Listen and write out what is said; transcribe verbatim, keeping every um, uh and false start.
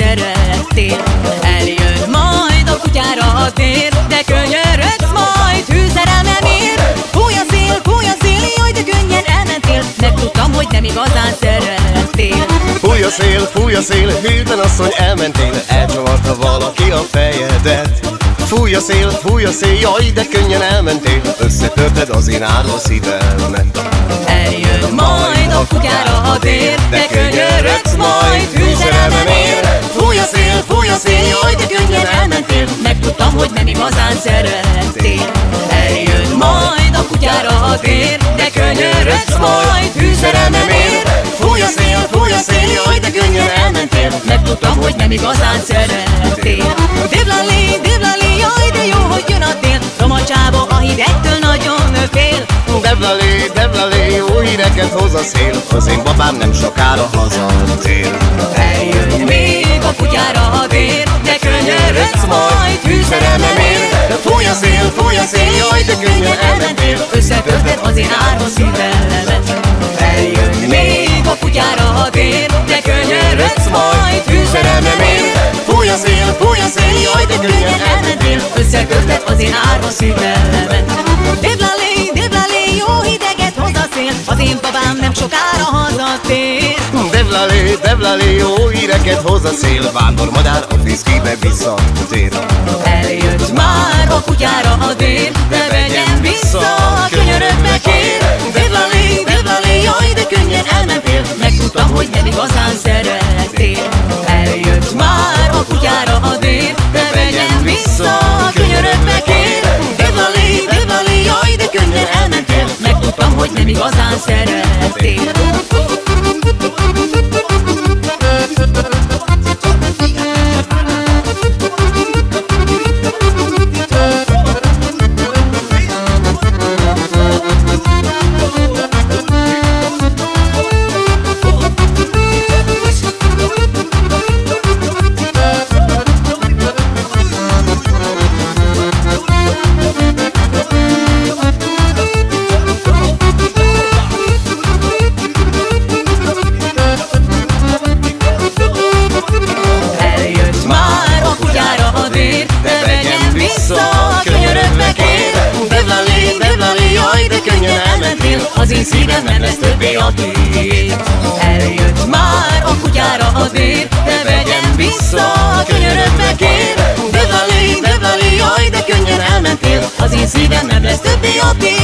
szerettél. Eljön majd a kutyára a tér, de könyörögsz majd hűszerelmem ér. Fúj a szél, fúj a szél, jaj, de könnyen elmentél. Megtudtam, hogy nem igazán szerettél. Fúj a szél, fúj a szél, hűtlen asszony elmentél. Elcsavarta valaki a fejedet. Fúj a szél, fúj a szél, jaj, de könnyen elmentél. Összetörted az én árva szívemet. Eljön majd a kutyára a tér, de könyörögsz majd hűszerelmem ér. Fúj a szél, fúj a szél, jaj, de könnyen elmentél. Megtudtam, hogy nem igazán szerettél. Eljön majd a kutyára a tér, de könyörögsz majd hűszerelmem ér. Fúj a szél, fúj a szél, jaj, de könnyen elmentél. Megtudtam, hogy nem igazán szerettél. Déblalé, déblalé, jaj, de jó, hogy jön a tél. Romacsába a hidegtől nagyon fél. Deblalé, deblalé, jó híreket hoz a szél. Az én babám nem sokára hazatér. Eljön még a kutyára a tér, de könyörögsz majd hűszerelmem ér. Fúj a szél, fúj a szél, jaj, de könnyen elmentél. Összetörted az én árva szívemet. Eljön még a kutyára a tér, de könyörögsz majd hűszerelmem ér. Fúj a szél, fúj a szél, jaj, de könnyen elmentél. Összetörted az én árva szívemet. Déblalé, déblalé, jó hideget hoz a szél. Az én babám nem sokára hazatér. Deblalé, deblalé, jó híreket hoz a szél. Vándor madár a viszkibe visszatér. Eljött már a kutyára a tér, de vegyem vissza, könyörögbe kér. Déblalé, déblalé, jaj, de könnyen elmentél. Megtudtam, hogy nem igazán szerettél. Eljött már a kutyára a tér, de vegyem vissza, könyörögbe kér. Déblalé, déblalé, jaj, de könnyen elmentél. Megtudtam, hogy nem igazán szerettél. Az én szívem nem lesz többé a tiéd. Eljött már a kutyára a tér, de vegyem vissza, könyörögbe kér. Déblalé, déblalé, jaj, de könnyen elmentél. Az én szívem nem lesz többé a tiéd.